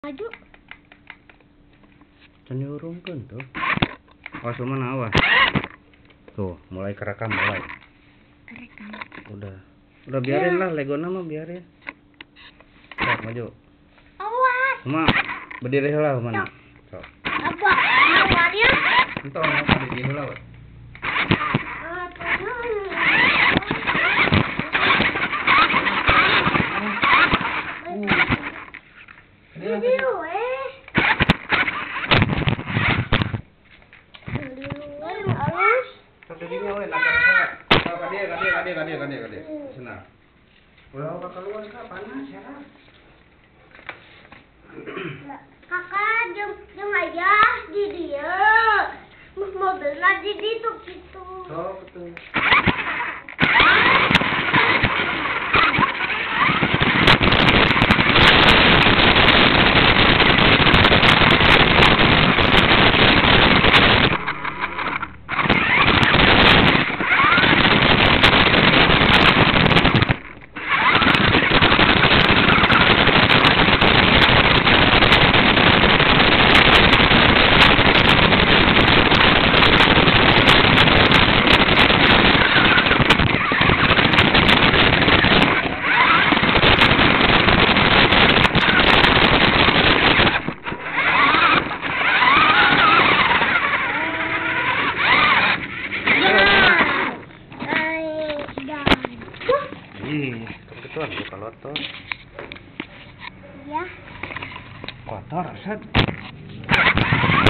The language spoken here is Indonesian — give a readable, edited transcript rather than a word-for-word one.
Maju. Can diurungkeun tuh. Awas mana awas. Tuh, mulai kerekam mulai. Kerekam. Udah biarin lah Legona mah biarin. Sok maju. Awas. Uma, berdiri heula mana? Sok. Apa? Nawarnya? Entong apa di heula we. Kade. Senang. Ulah keluar ka panas ya. Kakak jeung ayah di dia. Mobilnya di ditu gitu. Sok betul. Kebetulan buka lotor. Iya. Kotor, Set.